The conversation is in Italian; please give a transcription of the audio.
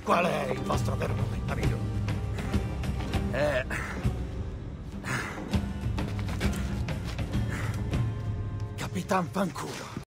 Qual è il vostro vero nome, amico? Capitan Fanculo.